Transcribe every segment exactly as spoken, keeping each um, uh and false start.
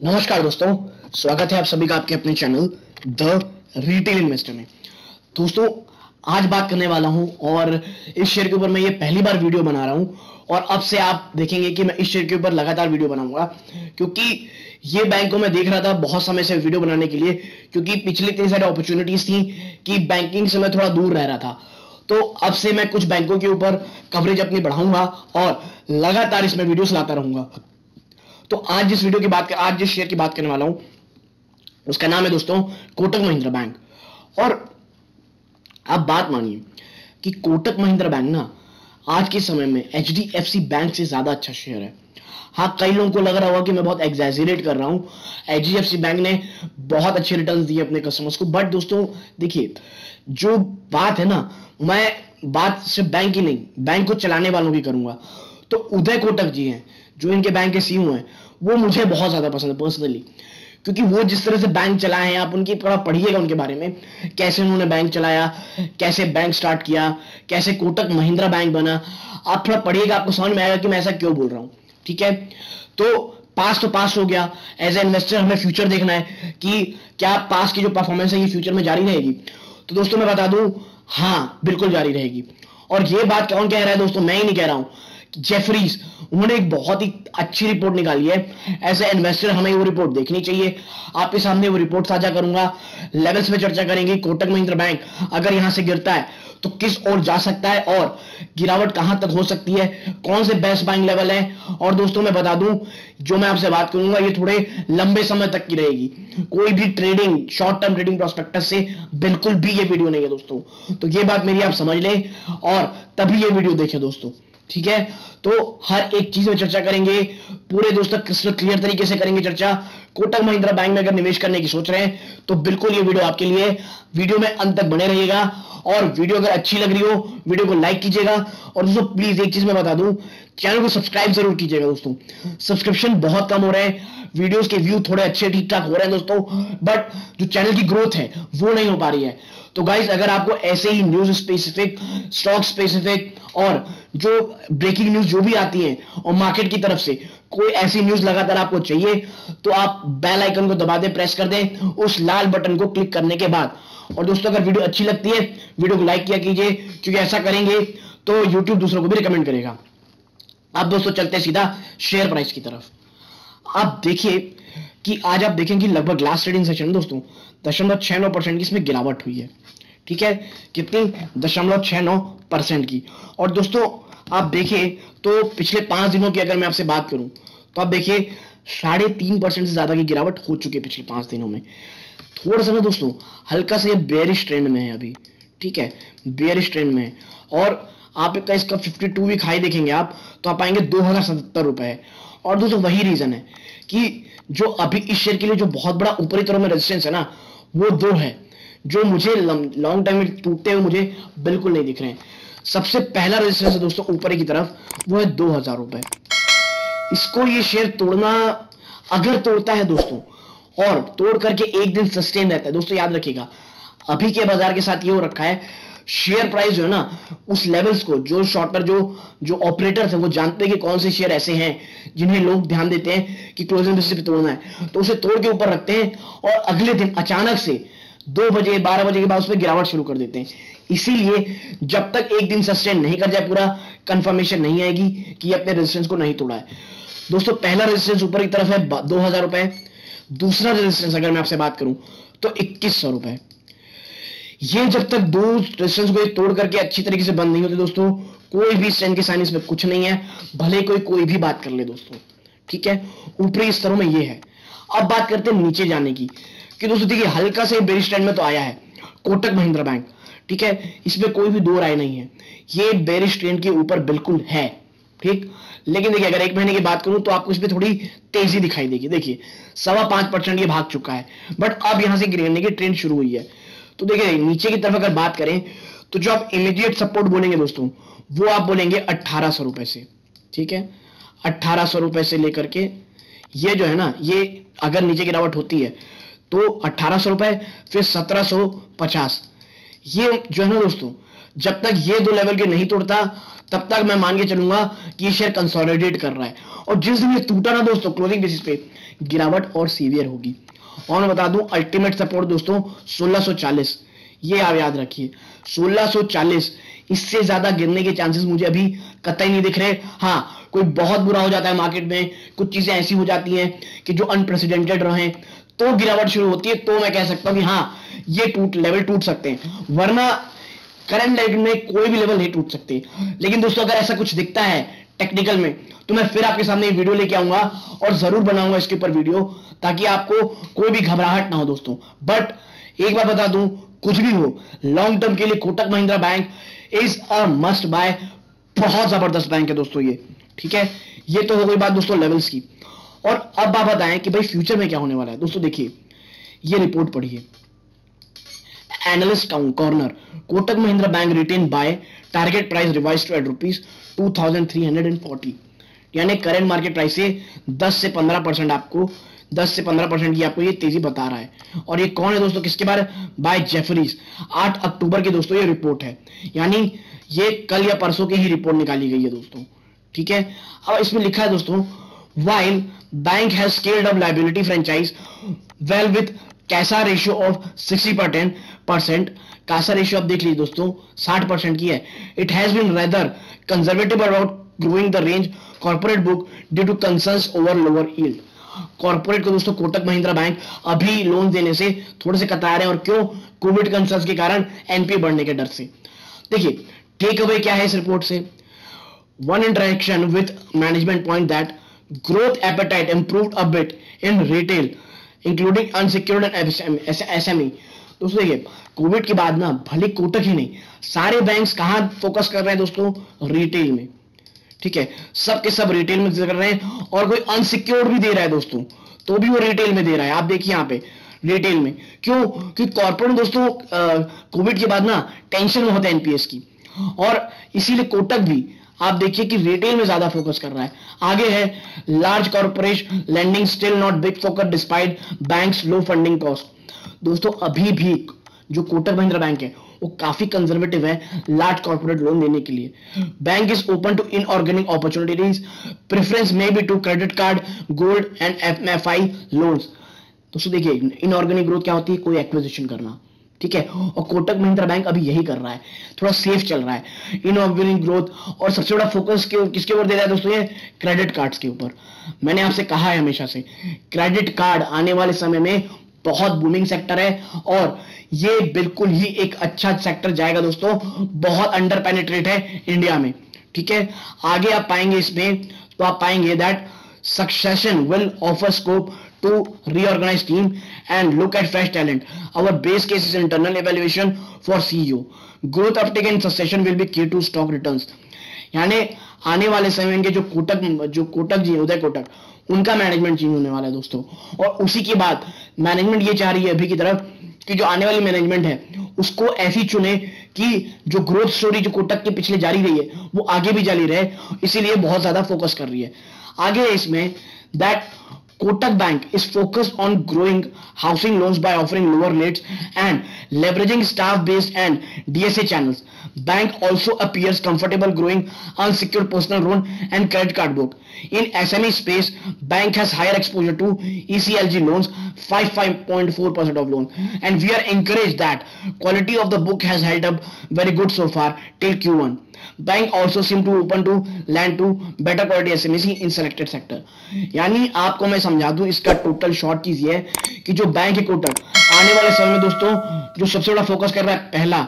नमस्कार दोस्तों, स्वागत है आप सभी का आपके अपने चैनल द रिटेल इन्वेस्टर में। दोस्तों आज बात करने वाला हूं और इस शेयर के ऊपर मैं ये पहली बार वीडियो बना रहा हूं और अब से आप देखेंगे कि मैं इस शेयर के ऊपर लगातार वीडियो बनाऊंगा, क्योंकि ये बैंक को मैं देख रहा था बहुत समय से वीडियो बनाने के लिए, क्योंकि पिछले इतनी सारी अपॉर्चुनिटीज थी कि बैंकिंग से मैं थोड़ा दूर रह रहा था। तो अब से मैं कुछ बैंकों के ऊपर कवरेज अपनी बढ़ाऊंगा और लगातार इसमें वीडियोस लाता रहूंगा। तो आज जिस वीडियो की बात कर आज जिस शेयर की बात करने वाला हूं उसका नाम है दोस्तों कोटक महिंद्रा बैंक। और आप बात मानिए कि कोटक महिंद्रा बैंक ना आज के समय में H D F C bank से ज्यादा अच्छा शेयर है। हाँ, कई लोगों को लग रहा होगा कि मैं बहुत एग्जैजरेट कर रहा हूं। H D F C bank ने बहुत अच्छे रिटर्न्स दिए अपने कस्टमर्स को, बट दोस्तों देखिए, जो बात है ना, मैं बात सिर्फ बैंक की नहीं, बैंक को चलाने वालों की करूंगा। तो उदय कोटक जी हैं जो इनके बैंक के सीईओ हैं, वो मुझे बहुत ज्यादा पसंद है पर्सनली, क्योंकि वो जिस तरह से बैंक चलाए हैं, आप उनकी थोड़ा पढ़िएगा उनके बारे में, कैसे उन्होंने बैंक चलाया, कैसे बैंक स्टार्ट किया, कैसे कोटक महिंद्रा बैंक बना। आप थोड़ा पढ़िएगा, आपको समझ में आएगा कि मैं ऐसा क्यों बोल रहा हूं। ठीक है, तो पास तो पास हो गया। एज ए इन्वेस्टर हमें फ्यूचर देखना है कि क्या पास की जो परफॉर्मेंस है ये फ्यूचर में जारी रहेगी। तो दोस्तों मैं बता दूं, हाँ बिल्कुल जारी रहेगी। और ये बात कौन कह रहा है दोस्तों, मैं ही नहीं कह रहा हूं, जेफरीज, उन्होंने एक बहुत ही अच्छी रिपोर्ट निकाली है। एज ए इन्वेस्टर हमें वो रिपोर्ट देखनी चाहिए। आपके सामने वो रिपोर्ट साझा करूंगा, लेवल्स पे चर्चा करेंगे। कोटक महिंद्रा बैंक अगर यहां से गिरता है तो किस ओर जा सकता है और गिरावट कहां तक हो सकती है, कौन से बेस्ट बाइंग लेवल है। और दोस्तों मैं बता दूं, जो मैं आपसे बात करूंगा ये थोड़े लंबे समय तक की रहेगी। कोई भी trading, short term trading prospectus से बिल्कुल भी ये वीडियो नहीं है दोस्तों। तो ये बात मेरी आप समझ लें और तभी ये वीडियो देखें दोस्तों। ठीक है, तो हर एक चीज में चर्चा करेंगे, पूरे दोस्तों क्रिस्टल क्लियर तरीके से करेंगे चर्चा। कोटक महिंद्रा बैंक में अगर निवेश करने की सोच रहे हैं तो बिल्कुल ये वीडियो आपके लिए। वीडियो में अंत तक बने रहिएगा और वीडियो अगर अच्छी लग रही हो वीडियो को लाइक कीजिएगा। और दोस्तों प्लीज एक चीज मैं बता दूं, चैनल को सब्सक्राइब जरूर कीजिएगा दोस्तों। सब्सक्रिप्शन बहुत कम हो रहे हैं, वीडियोस के व्यू थोड़े अच्छे ठीक ठाक हो रहे हैं दोस्तों, बट जो चैनल की ग्रोथ है वो नहीं हो पा रही है। तो गाइस, अगर आपको ऐसे ही न्यूज स्पेसिफिक, स्टॉक स्पेसिफिक और जो ब्रेकिंग न्यूज जो भी आती है और मार्केट की तरफ से कोई ऐसी न्यूज लगातार आपको चाहिए, तो आप बेल आइकन को दबा दें, प्रेस कर दें उस लाल बटन को क्लिक करने के बाद। और दोस्तों अगर वीडियो अच्छी लगती है वीडियो को लाइक किया कीजिए, क्योंकि ऐसा करेंगे तो यूट्यूब दूसरों को भी रिकमेंड करेगा। अब दोस्तों चलते हैं सीधा शेयर प्राइस की तरफ। आप देखिए कि आज आप देखेंगे लगभग लास्ट ट्रेडिंग सेशन दोस्तों दशमलव छह नौ परसेंट की इसमें गिरावट हुई है। ठीक है, कितनी, दशमलव छह नौ परसेंट की। और दोस्तों आप देखिए तो पिछले पांच दिनों की अगर मैं आपसे बात करूं तो आप देखिए साढ़े तीन परसेंट से ज्यादा की गिरावट हो चुकी है पिछले पांच दिनों में। थोड़ा सा ना दोस्तों हल्का सा ये बेयरिश ट्रेंड में है अभी। ठीक है, बेयरिश ट्रेंड में है। और आप इसका इसका बावन वीक हाई देखेंगे आप तो आप पाएंगे दो हजार सत्तर रुपए। और दोस्तों वही रीजन है कि जो अभी इस शेयर के लिए जो बहुत बड़ा ऊपरी तरफ में रेजिस्टेंस है ना, वो दो है जो मुझे लॉन्ग टाइम में टूटते हुए मुझे बिल्कुल नहीं दिख रहे हैं। सबसे पहला रेजिस्टेंस है दोस्तों ऊपर की तरफ, वो है दो हजार रुपए। इसको ये शेयर तोड़ना, अगर तोड़ता है दोस्तों और तोड़ करके एक दिन सस्टेन रहता है दोस्तों, याद रखिएगा अभी के बाजार के साथ ये हो रखा है, शेयर प्राइस जो है ना उस लेवल्स को, जो शॉर्टर जो जो ऑपरेटर्स हैं वो जानते हैं कि कौन से शेयर ऐसे हैं जिन्हें लोग ध्यान देते हैं कि क्लोजिंग बेसिस पे तोड़ना है, तो उसे तोड़ के ऊपर रखते हैं और अगले दिन अचानक से दो बजे बारह बजे के बाद उसमें गिरावट शुरू कर देते हैं। इसीलिए जब तक एक दिन सस्टेन नहीं कर जाए पूरा, कंफर्मेशन नहीं आएगी कि अपने रेजिस्टेंस को नहीं तोड़ा है। दोस्तों पहला रेजिस्टेंस ऊपर की तरफ है दो हजार रुपए। दूसरा रेजिस्टेंस अगर मैं आपसे बात करूं तो इक्कीस सौ रुपए। ये जब तक दो रेजिस्टेंस को तोड़ करके अच्छी तरीके से बंद नहीं होते दोस्तों, कोई भी स्ट्रेंथ के साइन इसमें कुछ नहीं है, भले कोई कोई भी बात कर ले दोस्तों। ठीक है, ऊपरी स्तरों में ये है। अब बात करते हैं नीचे जाने की, कि दोस्तों देखिए हल्का से बेरिश ट्रेंड में तो आया है कोटक महिंद्रा बैंक। ठीक है, इसमें कोई भी दो राय नहीं है, ये बेरिश ट्रेंड के ऊपर बिल्कुल है। ठीक, लेकिन देखिए अगर एक महीने की बात करूं तो आपको इसमें थोड़ी तेजी दिखाई देगी। देखिए सवा पांच परसेंट ये भाग चुका है, बट अब यहां से गिरने की ट्रेंड शुरू हुई है। तो देखिए नीचे की तरफ अगर बात करें तो जो आप इमीडिएट सपोर्ट बोलेंगे दोस्तों, वो आप बोलेंगे अट्ठारह सौ रुपए से। ठीक है, अट्ठारह सौ रुपए से लेकर के ये जो है ना, ये अगर नीचे गिरावट होती है तो अट्ठारह सौ रुपए, फिर सत्रह सौ पचास, ये जो है ना दोस्तों जब तक ये दो लेवल के नहीं तोड़ता तब तक मैं मान के चलूंगा कि ये शेयर कंसोलिडेट कर रहा है, और जिस दिन ये टूटा ना दोस्तों क्लोजिंग बेसिस पे गिरावट और सीवियर होगी। और मैं बता दूं अल्टीमेट सपोर्ट दोस्तों सोलह सौ चालीस, ये आप याद रखिए सोलह सौ चालीस, इससे ज्यादा गिरने के चांसेस मुझे अभी कतई नहीं दिख रहे। हाँ, कोई बहुत बुरा हो जाता है मार्केट में, कुछ चीजें ऐसी हो जाती हैं कि जो अनप्रेसिडेंटेड रहे, तो गिरावट शुरू होती है, तो मैं कह सकता हूं कि हाँ ये टूट लेवल टूट सकते हैं, वरना करंट लेवल में कोई भी लेवल नहीं टूट सकते। लेकिन दोस्तों अगर ऐसा कुछ दिखता है टेक्निकल में तो मैं फिर आपके सामने वीडियो लेके आऊंगा और जरूर बनाऊंगा इसके ऊपर वीडियो, ताकि आपको कोई भी घबराहट ना हो दोस्तों। बट एक बार बता दूं, कुछ भी हो लॉन्ग टर्म के लिए Kotak Mahindra bank is a must buy. बहुत जबरदस्त बैंक है दोस्तों ये, ठीक है। ये तो हो गई बात दोस्तों लेवल्स की। और अब आप बताएं कि भाई फ्यूचर में क्या होने वाला है। दोस्तों देखिए ये रिपोर्ट पढ़िए, analyst corner, Kotak Mahindra bank retain buy, target price revise to at rupees two thousand three hundred and forty, यानी करंट मार्केट प्राइस से दस से पंद्रह परसेंट आपको दस से पंद्रह परसेंट की आपको ये तेजी बता रहा है। और ये कौन है दोस्तों, किसके बारे, बाय जेफरीज, आठ अक्टूबर की दोस्तों ये रिपोर्ट है, यानी ये कल या परसों की ही रिपोर्ट निकाली गई है दोस्तों, ठीक है। अब इसमें लिखा है दोस्तों, while bank has scaled up liability franchise well with CASA ratio of sixty percent, CASA ratio आप देख लीजिए दोस्तों साठ परसेंट की है। It has been rather conservative about growing the range corporate book due to concerns over lower yield. Corporate को दोस्तों Kotak Mahindra bank अभी लोन देने से थोड़े से कतरा रहे हैं, और क्यों, कोविड कंसर्न्स के कारण, एनपीए बढ़ने के डर से। देखिए टेक अवे क्या है इस रिपोर्ट से, one interaction with management point that growth appetite improved a bit in retail including unsecured and S M E. दोस्तों देखिए कोविड के बाद ना भले कोटक ही नहीं सारे बैंक्स कहां फोकस कर रहे हैं दोस्तों, रिटेल में, ठीक है। सब के सब रिटेल में कर रहे हैं, और कोई अनसिक्योर्ड भी दे रहा है दोस्तों तो भी वो रिटेल में दे रहा है। आप देखिए यहाँ पे रिटेल में, क्यों, कि कॉर्पोरेट दोस्तों कोविड के बाद ना टेंशन में होता है एनपीएस की, और इसीलिए कोटक भी आप देखिए कि रिटेल में ज्यादा फोकस कर रहा है। आगे है large corporation lending still not big focus despite banks low funding cost. दोस्तों अभी भी जो कोटक महिंद्रा बैंक है वो काफी कंजर्वेटिव है लार्ज कॉर्पोरेट लोन देने के लिए। Bank is open to inorganic opportunities, preference may be to credit card, gold and FMI loans. दोस्तों देखिए इनऑर्गेनिक ग्रोथ क्या होती है, कोई एक्विजिशन करना, ठीक है। और कोटक महिंद्रा बैंक अभी यही कर रहा है, थोड़ा सेफ चल रहा है इनऑर्गेनिक ग्रोथ, और सबसे बड़ा फोकस किसके ऊपर दे रहा है दोस्तों, ये क्रेडिट कार्ड्स के ऊपर। मैंने आपसे कहा है हमेशा से क्रेडिट कार्ड आने वाले समय में बहुत बूमिंग सेक्टर है, और ये बिल्कुल ही एक अच्छा सेक्टर जाएगा दोस्तों, बहुत अंडर पेनिट्रेट है इंडिया में, ठीक है। आगे आप पाएंगे इसमें, तो आप पाएंगे that succession will offer scope to reorganize team and look at fresh talent. Our base case is internal evaluation for C E O. Growth uptake and succession will be key to stock returns. यानी आने वाले समय में जो कोटक जो कोटक जी उदय कोटक उनका management change होने वाला है दोस्तों, और उसी के बाद मैनेजमेंट ये चाह रही है अभी की तरफ कि जो आने वाली मैनेजमेंट है उसको ऐसी चुने कि जो ग्रोथ स्टोरी जो कोटक के पिछले जारी रही है वो आगे भी जारी रहे, इसीलिए बहुत ज्यादा फोकस कर रही है। आगे इसमें that Kotak Bank is focused on growing housing loans by offering lower rates and leveraging staff-based and D S A channels. Bank also appears comfortable growing unsecured personal loan and credit card book. In S M E space, bank has higher exposure to E C L G loans, five point four percent of loans, and we are encouraged that quality of the book has held up very good so far till Q one. Bank also seem to open to land to better quality SME in selected sector. यानी आपको मैं समझा दूं इसका total short चीज ये है कि जो बैंक है कोटक आने वाले समय में दोस्तों जो सबसे बड़ा फोकस कर रहा है, पहला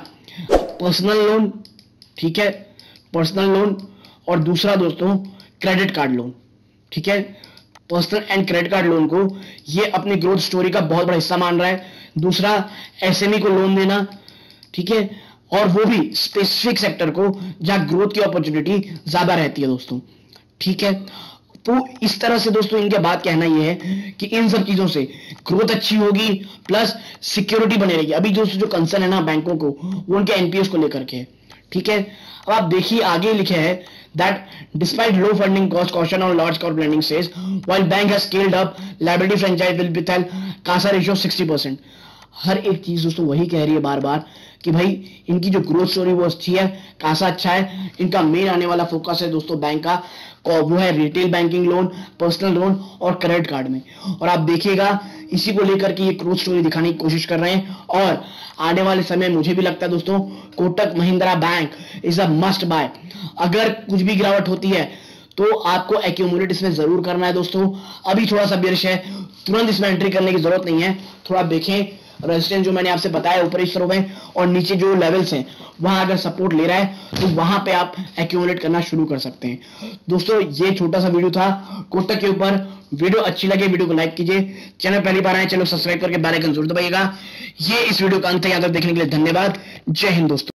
पर्सनल लोन, ठीक है, पर्सनल लोन, और दूसरा दोस्तों क्रेडिट कार्ड लोन, ठीक है। Personal and credit card loan को ये अपनी ग्रोथ स्टोरी का बहुत बड़ा हिस्सा मान रहा है। दूसरा एसएमई को लोन देना, ठीक है, और वो भी स्पेसिफिक सेक्टर को जहां ग्रोथ की अपॉर्चुनिटी ज्यादा रहती है दोस्तों, ठीक है। तो इस तरह से दोस्तों इनके बात कहना यह है कि इन सब चीजों से ग्रोथ अच्छी होगी प्लस सिक्योरिटी बने रहेगी। अभी दोस्तों जो कंसर्न है ना बैंकों को वो उनके एनपीएस को लेकर के, ठीक है। अब आप देखिए आगे लिखे है that despite low funding cost caution on large corp lending says while bank has scaled up liability franchise will be tell CASA ratio sixty percent। हर एक चीज दोस्तों वही कह रही है बार बार कि भाई इनकी जो ग्रोथ स्टोरी वो अच्छी है, खासा अच्छा है। इनका मेन आने वाला फोकस है दोस्तों बैंक का, वो है retail banking loan, personal loan और क्रेडिट कार्ड में। और आप देखिएगा इसी को लेकर के ये ग्रोथ स्टोरी दिखाने की कोशिश कर रहे हैं। और आने वाले समय मुझे भी लगता है दोस्तों Kotak Mahindra bank is a must buy. अगर कुछ भी गिरावट होती है तो आपको एक्यूमुलेट इसमें जरूर करना है दोस्तों। अभी थोड़ा सा बेरिश है, तुरंत इसमें एंट्री करने की जरूरत नहीं है। थोड़ा देखें, रेजिस्टेंस जो मैंने आपसे बताया ऊपर इस तरफ है और नीचे जो लेवल्स हैं वहां अगर सपोर्ट ले रहा है तो वहां पे आप एक्यूमुलेट करना शुरू कर सकते हैं। दोस्तों ये छोटा सा वीडियो था कोटक के ऊपर। वीडियो अच्छी लगे वीडियो को लाइक कीजिए, चैनल पहली बार आए चैनल सब्सक्राइब करके बेल आइकन जरूर दबाइएगा। ये इस वीडियो का अंत तक देखने के लिए धन्यवाद। जय हिंद दोस्तों।